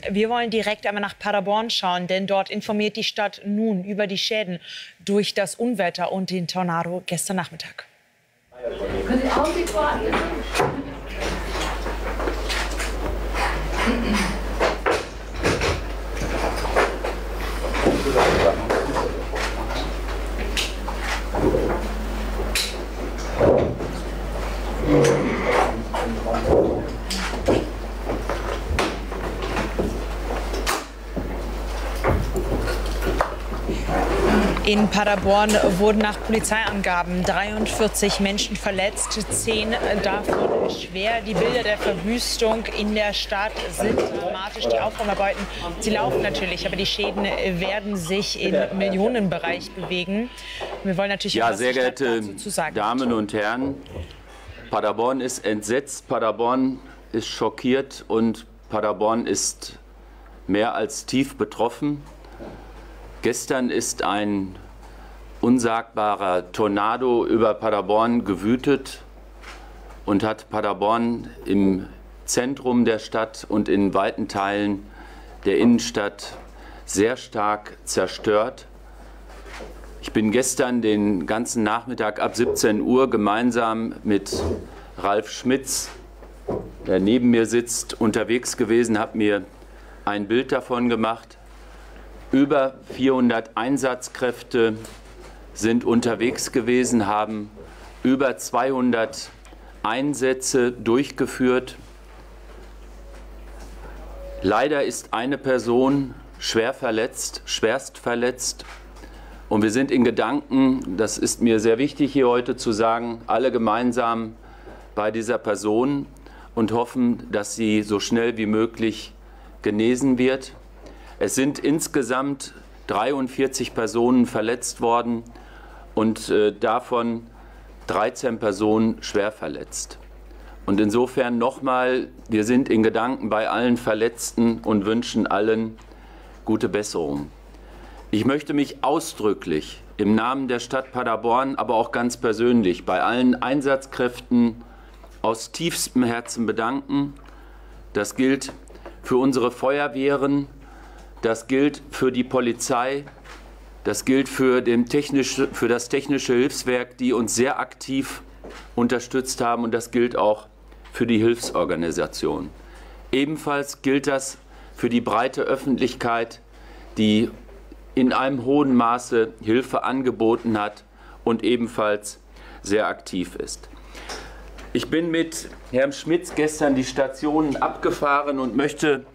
Wir wollen direkt einmal nach Paderborn schauen, denn dort informiert die Stadt nun über die Schäden durch das Unwetter und den Tornado gestern Nachmittag. Können Sie Augenblick warten? In Paderborn wurden nach Polizeiangaben 43 Menschen verletzt, 10 davon schwer. Die Bilder der Verwüstung in der Stadt sind dramatisch. Die Aufräumarbeiten, sie laufen natürlich, aber die Schäden werden sich im Millionenbereich bewegen. Wir wollen natürlich ja, sehr geehrte Damen und Herren, Paderborn ist entsetzt, Paderborn ist schockiert und Paderborn ist mehr als tief betroffen. Gestern ist ein unsagbarer Tornado über Paderborn gewütet und hat Paderborn im Zentrum der Stadt und in weiten Teilen der Innenstadt sehr stark zerstört. Ich bin gestern den ganzen Nachmittag ab 17 Uhr gemeinsam mit Ralf Schmitz, der neben mir sitzt, unterwegs gewesen, habe mir ein Bild davon gemacht. Über 400 Einsatzkräfte sind unterwegs gewesen, haben über 200 Einsätze durchgeführt. Leider ist eine Person schwer verletzt, schwerst verletzt. Und wir sind in Gedanken, das ist mir sehr wichtig hier heute zu sagen, alle gemeinsam bei dieser Person und hoffen, dass sie so schnell wie möglich genesen wird. Es sind insgesamt 43 Personen verletzt worden und davon 13 Personen schwer verletzt. Und insofern nochmal, wir sind in Gedanken bei allen Verletzten und wünschen allen gute Besserung. Ich möchte mich ausdrücklich im Namen der Stadt Paderborn, aber auch ganz persönlich bei allen Einsatzkräften aus tiefstem Herzen bedanken. Das gilt für unsere Feuerwehren, das gilt für die Polizei, das gilt für das Technische Hilfswerk, die uns sehr aktiv unterstützt haben, und das gilt auch für die Hilfsorganisation. Ebenfalls gilt das für die breite Öffentlichkeit, die in einem hohen Maße Hilfe angeboten hat und ebenfalls sehr aktiv ist. Ich bin mit Herrn Schmitz gestern die Stationen abgefahren und möchte,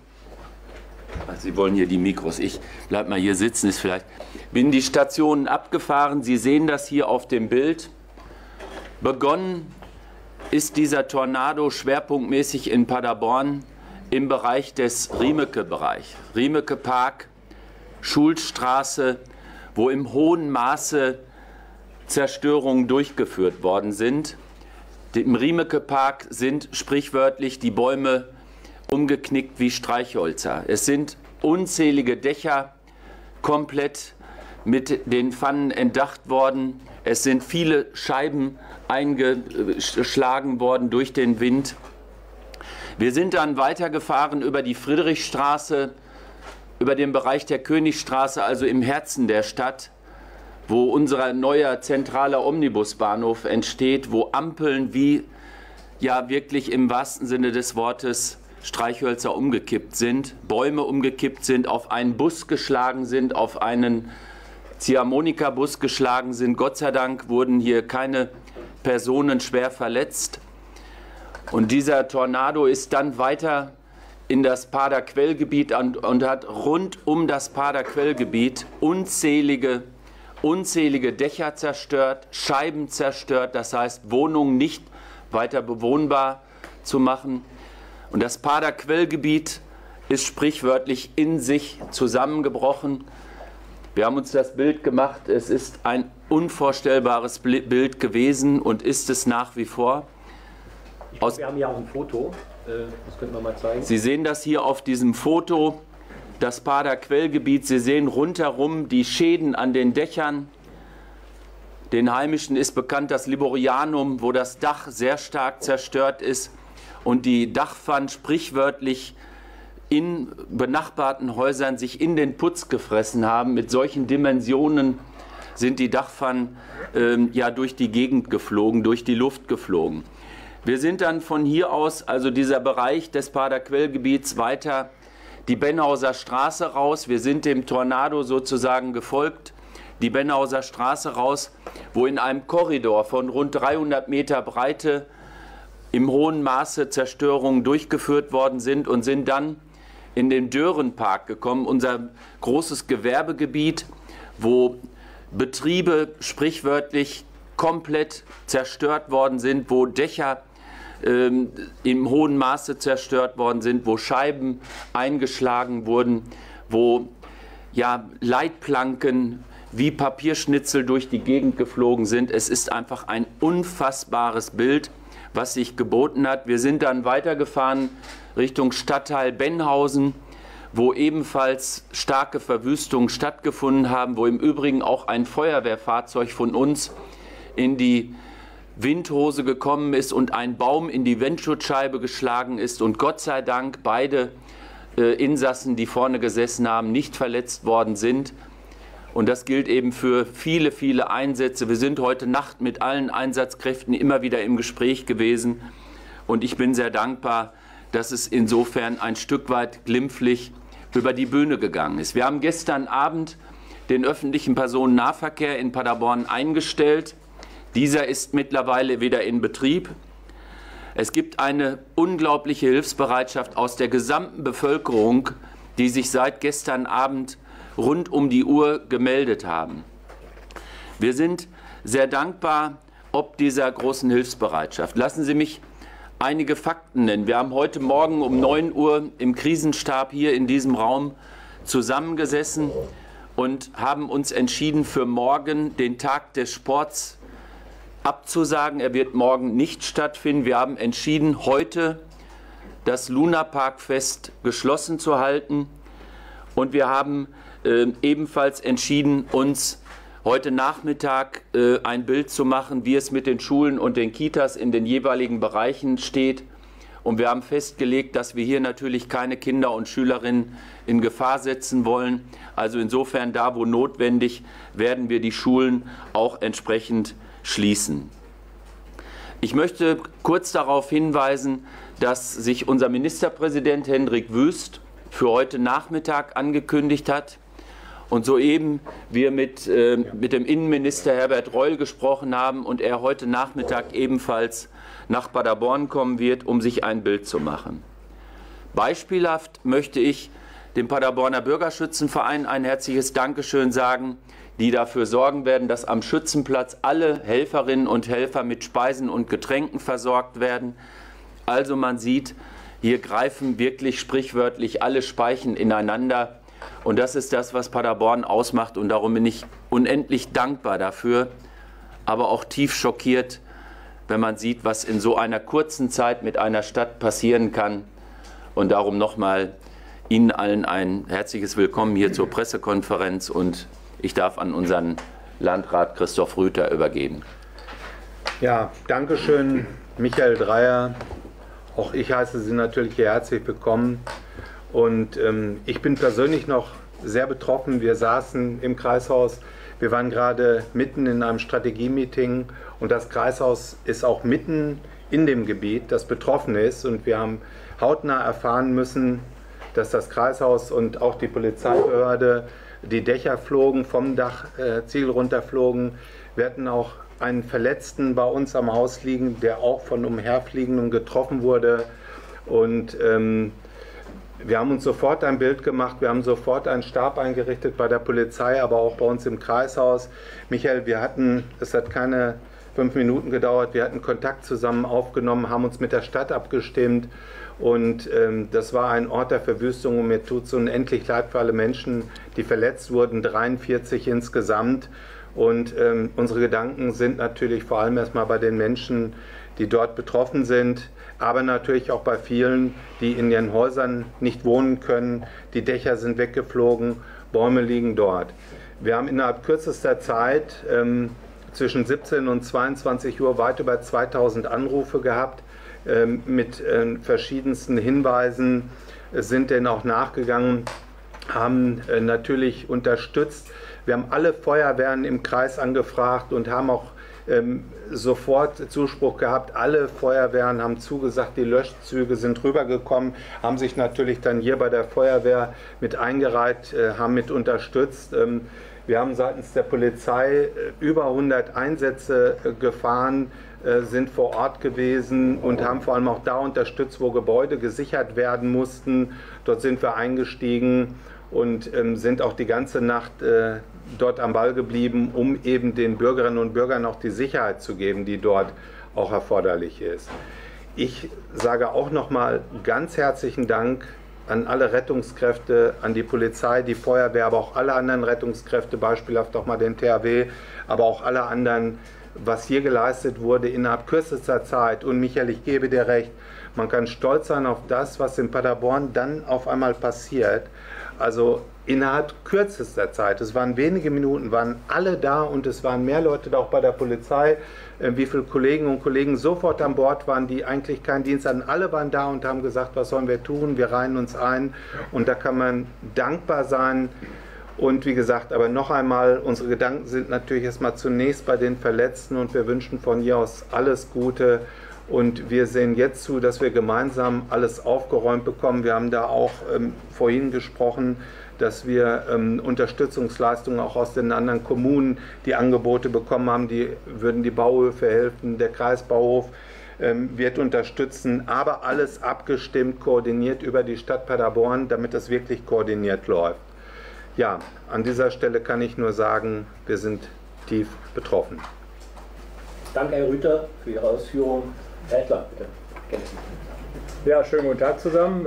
Sie wollen hier die Mikros, ich bleib mal hier sitzen, ist vielleicht, bin die Stationen abgefahren, Sie sehen das hier auf dem Bild. Begonnen ist dieser Tornado schwerpunktmäßig in Paderborn im Bereich des Riemeke-Bereich, Riemeke-Park, Schulstraße, wo im hohen Maße Zerstörungen durchgeführt worden sind. Im Riemeke-Park sind sprichwörtlich die Bäume umgeknickt wie Streichhölzer. Es sind unzählige Dächer komplett mit den Pfannen entdacht worden. Es sind viele Scheiben eingeschlagen worden durch den Wind. Wir sind dann weitergefahren über die Friedrichstraße, über den Bereich der Königstraße, also im Herzen der Stadt, wo unser neuer zentraler Omnibusbahnhof entsteht, wo Ampeln wie ja wirklich im wahrsten Sinne des Wortes Streichhölzer umgekippt sind, Bäume umgekippt sind, auf einen Bus geschlagen sind, auf einen Ziehharmonika-Bus geschlagen sind. Gott sei Dank wurden hier keine Personen schwer verletzt. Und dieser Tornado ist dann weiter in das Pader-Quell-Gebiet und hat rund um das Pader-Quell-Gebiet unzählige Dächer zerstört, Scheiben zerstört, das heißt Wohnungen nicht weiter bewohnbar zu machen. Und das Pader-Quell-Gebiet ist sprichwörtlich in sich zusammengebrochen. Wir haben uns das Bild gemacht, es ist ein unvorstellbares Bild gewesen und ist es nach wie vor. Wir haben ja auch ein Foto, das könnten wir mal zeigen. Sie sehen das hier auf diesem Foto, das Pader-Quell-Gebiet. Sie sehen rundherum die Schäden an den Dächern. Den Heimischen ist bekannt das Liborianum, wo das Dach sehr stark zerstört ist und die Dachpfannen sprichwörtlich in benachbarten Häusern sich in den Putz gefressen haben. Mit solchen Dimensionen sind die Dachpfannen ja durch die Gegend geflogen, durch die Luft geflogen. Wir sind dann von hier aus, also dieser Bereich des Pader-Quell-Gebiets, weiter die Benhauser Straße raus. Wir sind dem Tornado sozusagen gefolgt, die Benhauser Straße raus, wo in einem Korridor von rund 300 Meter Breite im hohen Maße Zerstörungen durchgeführt worden sind und sind dann in den Dörenpark gekommen, unser großes Gewerbegebiet, wo Betriebe sprichwörtlich komplett zerstört worden sind, wo Dächer im hohen Maße zerstört worden sind, wo Scheiben eingeschlagen wurden, wo ja, Leitplanken wie Papierschnitzel durch die Gegend geflogen sind. Es ist einfach ein unfassbares Bild, was sich geboten hat. Wir sind dann weitergefahren Richtung Stadtteil Benhausen, wo ebenfalls starke Verwüstungen stattgefunden haben, wo im Übrigen auch ein Feuerwehrfahrzeug von uns in die Windhose gekommen ist und ein Baum in die Windschutzscheibe geschlagen ist und Gott sei Dank beide Insassen, die vorne gesessen haben, nicht verletzt worden sind. Und das gilt eben für viele, viele Einsätze. Wir sind heute Nacht mit allen Einsatzkräften immer wieder im Gespräch gewesen. Und ich bin sehr dankbar, dass es insofern ein Stück weit glimpflich über die Bühne gegangen ist. Wir haben gestern Abend den öffentlichen Personennahverkehr in Paderborn eingestellt. Dieser ist mittlerweile wieder in Betrieb. Es gibt eine unglaubliche Hilfsbereitschaft aus der gesamten Bevölkerung, die sich seit gestern Abend rund um die Uhr gemeldet haben. Wir sind sehr dankbar ob dieser großen Hilfsbereitschaft. Lassen Sie mich einige Fakten nennen. Wir haben heute Morgen um 9 Uhr im Krisenstab hier in diesem Raum zusammengesessen und haben uns entschieden, für morgen den Tag des Sports abzusagen. Er wird morgen nicht stattfinden. Wir haben entschieden, heute das Lunaparkfest geschlossen zu halten. Und wir haben ebenfalls entschieden, uns heute Nachmittag ein Bild zu machen, wie es mit den Schulen und den Kitas in den jeweiligen Bereichen steht. Und wir haben festgelegt, dass wir hier natürlich keine Kinder und Schülerinnen in Gefahr setzen wollen. Also insofern, da wo notwendig, werden wir die Schulen auch entsprechend schließen. Ich möchte kurz darauf hinweisen, dass sich unser Ministerpräsident Hendrik Wüst für heute Nachmittag angekündigt hat und soeben wir mit dem Innenminister Herbert Reul gesprochen haben und er heute Nachmittag ebenfalls nach Paderborn kommen wird, um sich ein Bild zu machen. Beispielhaft möchte ich dem Paderborner Bürgerschützenverein ein herzliches Dankeschön sagen, die dafür sorgen werden, dass am Schützenplatz alle Helferinnen und Helfer mit Speisen und Getränken versorgt werden. Also man sieht, hier greifen wirklich sprichwörtlich alle Speichen ineinander. Und das ist das, was Paderborn ausmacht. Und darum bin ich unendlich dankbar dafür, aber auch tief schockiert, wenn man sieht, was in so einer kurzen Zeit mit einer Stadt passieren kann. Und darum nochmal Ihnen allen ein herzliches Willkommen hier zur Pressekonferenz. Und ich darf an unseren Landrat Christoph Rüther übergeben. Ja, danke schön, Michael Dreyer. Auch ich heiße Sie natürlich herzlich willkommen. Und ich bin persönlich noch sehr betroffen. Wir saßen im Kreishaus, wir waren gerade mitten in einem Strategie-Meeting und das Kreishaus ist auch mitten in dem Gebiet, das betroffen ist. Und wir haben hautnah erfahren müssen, dass das Kreishaus und auch die Polizeibehörde die Dächer flogen, vom Dachziegel runterflogen. Wir hatten auch einen Verletzten bei uns am Haus liegen, der auch von Umherfliegenden getroffen wurde. Und wir haben uns sofort ein Bild gemacht, wir haben sofort einen Stab eingerichtet bei der Polizei, aber auch bei uns im Kreishaus. Michael, es hat keine 5 Minuten gedauert, wir hatten Kontakt zusammen aufgenommen, haben uns mit der Stadt abgestimmt. Und das war ein Ort der Verwüstung und mir tut es unendlich leid für alle Menschen, die verletzt wurden, 43 insgesamt. Und unsere Gedanken sind natürlich vor allem erstmal bei den Menschen, die dort betroffen sind, aber natürlich auch bei vielen, die in ihren Häusern nicht wohnen können. Die Dächer sind weggeflogen, Bäume liegen dort. Wir haben innerhalb kürzester Zeit zwischen 17 und 22 Uhr weit über 2000 Anrufe gehabt mit verschiedensten Hinweisen sind denen auch nachgegangen, haben natürlich unterstützt. Wir haben alle Feuerwehren im Kreis angefragt und haben auch sofort Zuspruch gehabt. Alle Feuerwehren haben zugesagt, die Löschzüge sind rübergekommen, haben sich natürlich dann hier bei der Feuerwehr mit eingereiht, haben mit unterstützt. Wir haben seitens der Polizei über 100 Einsätze gefahren, sind vor Ort gewesen und haben vor allem auch da unterstützt, wo Gebäude gesichert werden mussten. Dort sind wir eingestiegen und sind auch die ganze Nacht dort am Ball geblieben, um eben den Bürgerinnen und Bürgern auch die Sicherheit zu geben, die dort auch erforderlich ist. Ich sage auch nochmal ganz herzlichen Dank an alle Rettungskräfte, an die Polizei, die Feuerwehr, aber auch alle anderen Rettungskräfte, beispielhaft auch mal den THW, aber auch alle anderen, was hier geleistet wurde innerhalb kürzester Zeit. Und Michael, ich gebe dir recht, man kann stolz sein auf das, was in Paderborn dann auf einmal passiert. Also innerhalb kürzester Zeit, es waren wenige Minuten, waren alle da und es waren mehr Leute da auch bei der Polizei, wie viele Kolleginnen und Kollegen sofort an Bord waren, die eigentlich keinen Dienst hatten. Alle waren da und haben gesagt, was sollen wir tun, wir reihen uns ein und da kann man dankbar sein. Und wie gesagt, aber noch einmal, unsere Gedanken sind natürlich erstmal zunächst bei den Verletzten und wir wünschen von hier aus alles Gute. Und wir sehen jetzt zu, dass wir gemeinsam alles aufgeräumt bekommen. Wir haben da auch vorhin gesprochen, dass wir Unterstützungsleistungen auch aus den anderen Kommunen, die Angebote bekommen haben, die würden die Bauhöfe helfen, der Kreisbauhof wird unterstützen, aber alles abgestimmt, koordiniert über die Stadt Paderborn, damit das wirklich koordiniert läuft. Ja, an dieser Stelle kann ich nur sagen, wir sind tief betroffen. Danke, Herr Rüther, für Ihre Ausführungen. Herr Ettler, bitte. Ja, schönen guten Tag zusammen.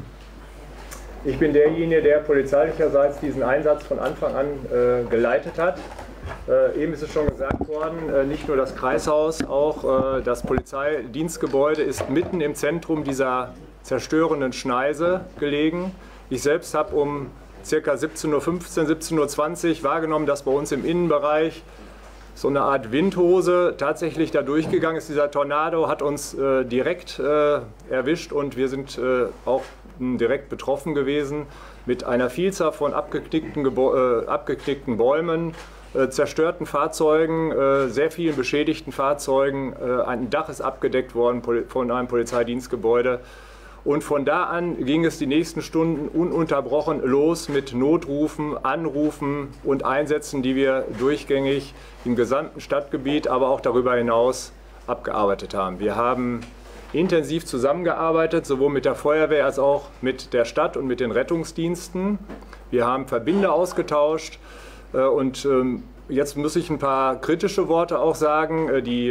Ich bin derjenige, der polizeilicherseits diesen Einsatz von Anfang an geleitet hat. Eben ist es schon gesagt worden, nicht nur das Kreishaus, auch das Polizeidienstgebäude ist mitten im Zentrum dieser zerstörenden Schneise gelegen. Ich selbst habe um ca. 17:15 Uhr, 17:20 Uhr wahrgenommen, dass bei uns im Innenbereich so eine Art Windhose tatsächlich da durchgegangen ist. Dieser Tornado hat uns direkt erwischt und wir sind auch direkt betroffen gewesen mit einer Vielzahl von abgeknickten Bäumen, zerstörten Fahrzeugen, sehr vielen beschädigten Fahrzeugen. Ein Dach ist abgedeckt worden von einem Polizeidienstgebäude. Und von da an ging es die nächsten Stunden ununterbrochen los mit Notrufen, Anrufen und Einsätzen, die wir durchgängig im gesamten Stadtgebiet, aber auch darüber hinaus abgearbeitet haben. Wir haben intensiv zusammengearbeitet, sowohl mit der Feuerwehr als auch mit der Stadt und mit den Rettungsdiensten. Wir haben Verbände ausgetauscht und jetzt muss ich ein paar kritische Worte auch sagen. Die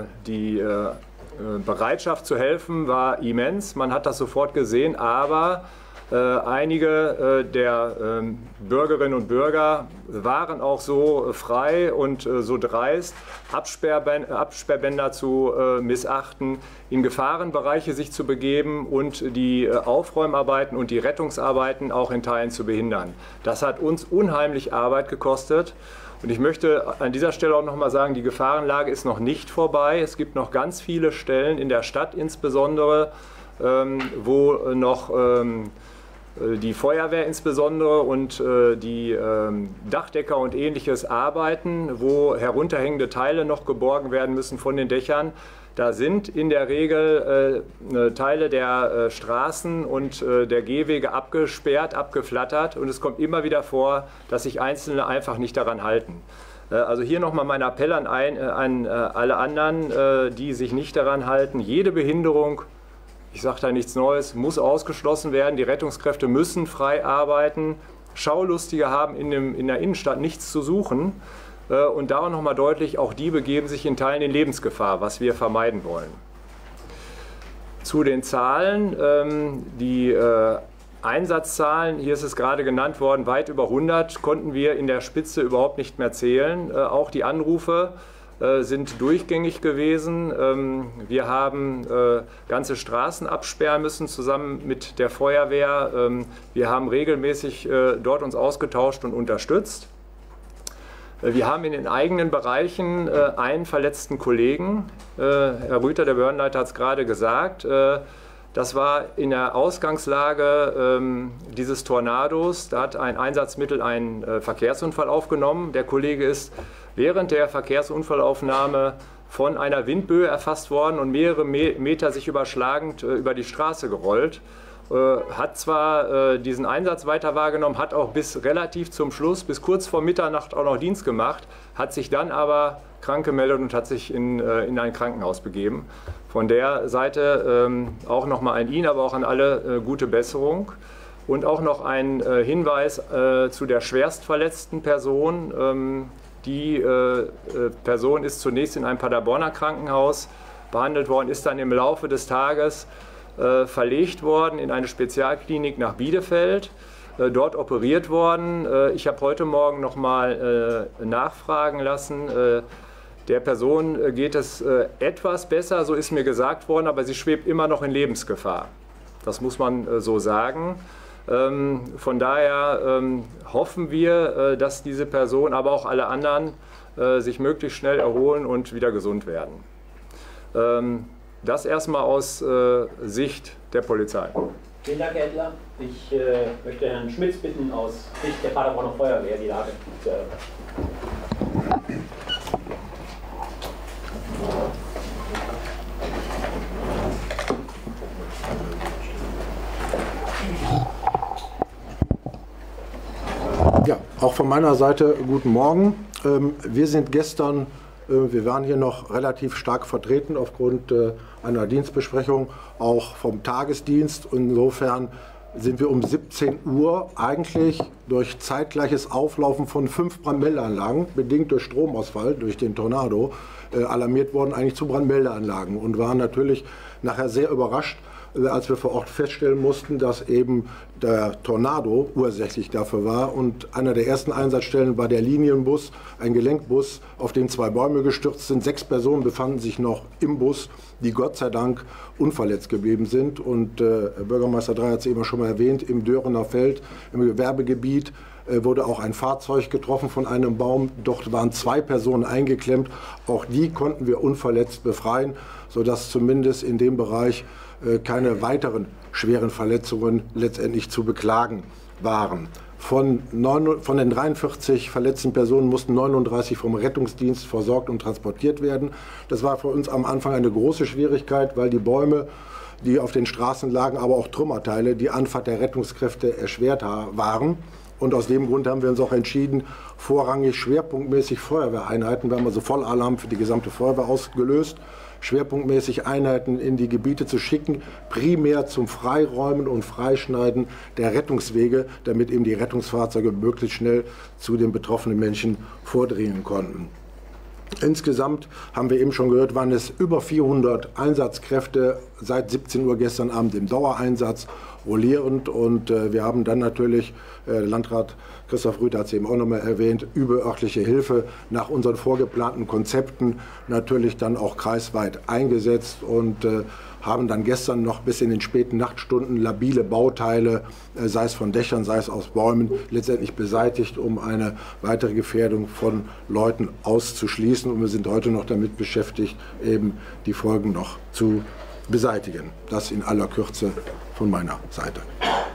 Bereitschaft zu helfen war immens, man hat das sofort gesehen, aber einige der Bürgerinnen und Bürger waren auch so frei und so dreist, Absperrbänder zu missachten, in Gefahrenbereiche sich zu begeben und die Aufräumarbeiten und die Rettungsarbeiten auch in Teilen zu behindern. Das hat uns unheimlich Arbeit gekostet. Und ich möchte an dieser Stelle auch noch mal sagen, die Gefahrenlage ist noch nicht vorbei. Es gibt noch ganz viele Stellen in der Stadt insbesondere, wo noch die Feuerwehr insbesondere und die Dachdecker und Ähnliches arbeiten, wo herunterhängende Teile noch geborgen werden müssen von den Dächern. Da sind in der Regel Teile der Straßen und der Gehwege abgesperrt, abgeflattert und es kommt immer wieder vor, dass sich Einzelne einfach nicht daran halten. Also hier nochmal mein Appell an alle anderen, die sich nicht daran halten. Jede Behinderung, ich sage da nichts Neues, muss ausgeschlossen werden. Die Rettungskräfte müssen frei arbeiten. Schaulustige haben in der Innenstadt nichts zu suchen. Und da auch nochmal deutlich, auch die begeben sich in Teilen in Lebensgefahr, was wir vermeiden wollen. Zu den Zahlen, die Einsatzzahlen, hier ist es gerade genannt worden, weit über 100 konnten wir in der Spitze überhaupt nicht mehr zählen. Auch die Anrufe sind durchgängig gewesen. Wir haben ganze Straßen absperren müssen zusammen mit der Feuerwehr. Wir haben regelmäßig dort uns ausgetauscht und unterstützt. Wir haben in den eigenen Bereichen einen verletzten Kollegen. Herr Rüther, der Behördenleiter, hat es gerade gesagt. Das war in der Ausgangslage dieses Tornados. Da hat ein Einsatzmittel einen Verkehrsunfall aufgenommen. Der Kollege ist während der Verkehrsunfallaufnahme von einer Windböe erfasst worden und mehrere Meter sich überschlagend über die Straße gerollt. Hat zwar diesen Einsatz weiter wahrgenommen, hat auch bis relativ zum Schluss, bis kurz vor Mitternacht auch noch Dienst gemacht, hat sich dann aber krank gemeldet und hat sich in ein Krankenhaus begeben. Von der Seite auch nochmal an ihn, aber auch an alle gute Besserung. Und auch noch ein Hinweis zu der schwerstverletzten Person. Die Person ist zunächst in einem Paderborner Krankenhaus behandelt worden, ist dann im Laufe des Tages verlegt worden in eine Spezialklinik nach Bielefeld, dort operiert worden. Ich habe heute Morgen noch mal nachfragen lassen. Der Person geht es etwas besser, so ist mir gesagt worden, aber sie schwebt immer noch in Lebensgefahr. Das muss man so sagen. Von daher hoffen wir, dass diese Person, aber auch alle anderen, sich möglichst schnell erholen und wieder gesund werden. Das erstmal aus Sicht der Polizei. Vielen Dank, Herr Edler. Ich möchte Herrn Schmitz bitten, aus Sicht der Paderborner Feuerwehr die Lage zu erörtern. Ja, auch von meiner Seite guten Morgen. Wir sind gestern, wir waren hier noch relativ stark vertreten aufgrund einer Dienstbesprechung, auch vom Tagesdienst. Insofern sind wir um 17 Uhr eigentlich durch zeitgleiches Auflaufen von 5 Brandmeldeanlagen, bedingt durch Stromausfall, durch den Tornado, alarmiert worden eigentlich zu Brandmeldeanlagen und waren natürlich nachher sehr überrascht, als wir vor Ort feststellen mussten, dass eben der Tornado ursächlich dafür war. Und einer der ersten Einsatzstellen war der Linienbus, ein Gelenkbus, auf dem 2 Bäume gestürzt sind. 6 Personen befanden sich noch im Bus, die Gott sei Dank unverletzt geblieben sind. Und Bürgermeister Dreyer hat es eben schon mal erwähnt, im Dörener Feld, im Gewerbegebiet, wurde auch ein Fahrzeug getroffen von einem Baum. Dort waren 2 Personen eingeklemmt. Auch die konnten wir unverletzt befreien, sodass zumindest in dem Bereich keine weiteren schweren Verletzungen letztendlich zu beklagen waren. Von den 43 verletzten Personen mussten 39 vom Rettungsdienst versorgt und transportiert werden. Das war für uns am Anfang eine große Schwierigkeit, weil die Bäume, die auf den Straßen lagen, aber auch Trümmerteile, die Anfahrt der Rettungskräfte erschwert waren. Und aus dem Grund haben wir uns auch entschieden, vorrangig schwerpunktmäßig Feuerwehreinheiten, wir haben also Vollalarm für die gesamte Feuerwehr ausgelöst, schwerpunktmäßig Einheiten in die Gebiete zu schicken, primär zum Freiräumen und Freischneiden der Rettungswege, damit eben die Rettungsfahrzeuge möglichst schnell zu den betroffenen Menschen vordringen konnten. Insgesamt haben wir eben schon gehört, waren es über 400 Einsatzkräfte seit 17 Uhr gestern Abend im Dauereinsatz rollierend und wir haben dann natürlich, der Landrat Christoph Rüther hat es eben auch noch mal erwähnt, überörtliche Hilfe nach unseren vorgeplanten Konzepten natürlich dann auch kreisweit eingesetzt und haben dann gestern noch bis in den späten Nachtstunden labile Bauteile, sei es von Dächern, sei es aus Bäumen, letztendlich beseitigt, um eine weitere Gefährdung von Leuten auszuschließen. Und wir sind heute noch damit beschäftigt, eben die Folgen noch zu beseitigen. Das in aller Kürze von meiner Seite.